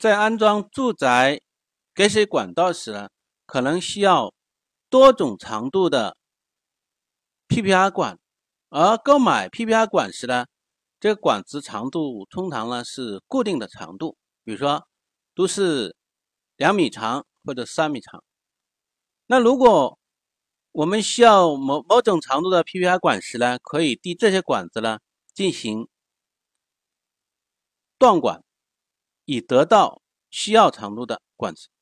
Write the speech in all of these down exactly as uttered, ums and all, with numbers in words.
在安装住宅给水管道时呢，可能需要多种长度的 P P R 管，而购买 P P R 管时呢，这个管子长度通常呢是固定的长度，比如说都是两米长或者三米长。那如果我们需要某某种长度的 P P R 管时呢，可以对这些管子呢进行断管，以得到需要长度的管子。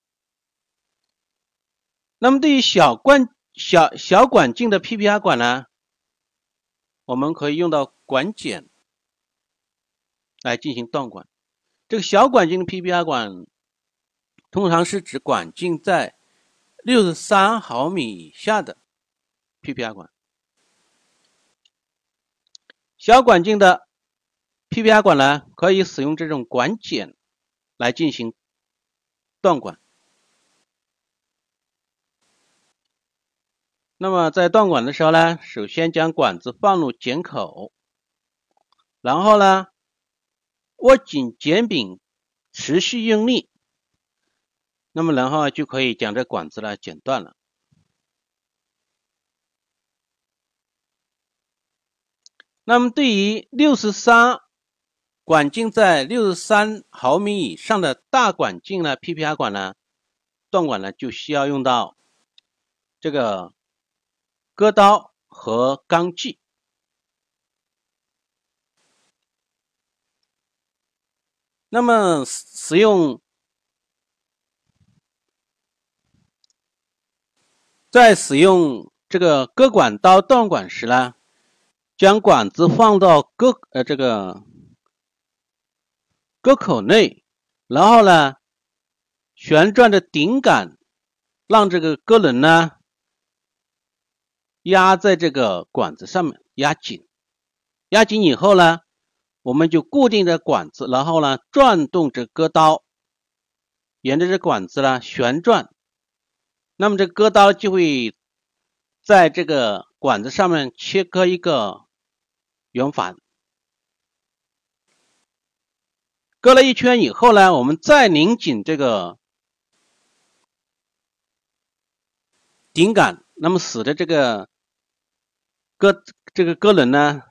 那么对于小管小小管径的 P P R 管呢，我们可以用到管剪来进行断管。这个小管径的 P P R 管通常是指管径在六十三毫米以下的 P P R 管。小管径的 P P R 管呢，可以使用这种管剪来进行断管。那么在断管的时候呢，首先将管子放入剪口，然后呢，握紧剪柄，持续用力，那么然后就可以将这管子呢剪断了。那么对于六十三管径在六十三毫米以上的大管径呢 P P R 管呢，断管呢就需要用到这个割刀和钢锯。那么使用在使用这个割管刀断管时呢，将管子放到割呃这个割口内，然后呢旋转的顶杆让这个割轮呢压在这个管子上面，压紧，压紧以后呢，我们就固定这管子，然后呢转动这割刀，沿着这管子呢旋转，那么这割刀就会在这个管子上面切割一个圆环。割了一圈以后呢，我们再拧紧这个顶杆，那么使得这个割这个割轮呢，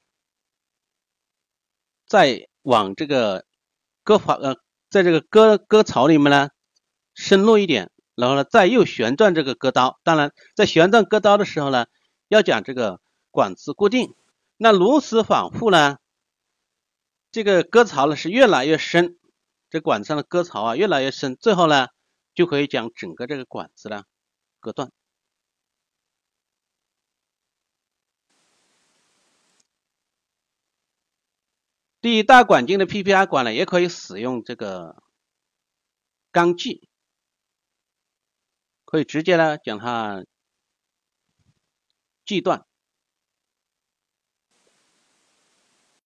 再往这个割法呃，在这个割割槽里面呢深入一点，然后呢再又旋转这个割刀。当然，在旋转割刀的时候呢，要将这个管子固定。那如此反复呢，这个割槽呢是越来越深，这管子上的割槽啊越来越深，最后呢就可以将整个这个管子呢割断。对于大管径的 P P R 管呢，也可以使用这个钢锯，可以直接呢将它锯断。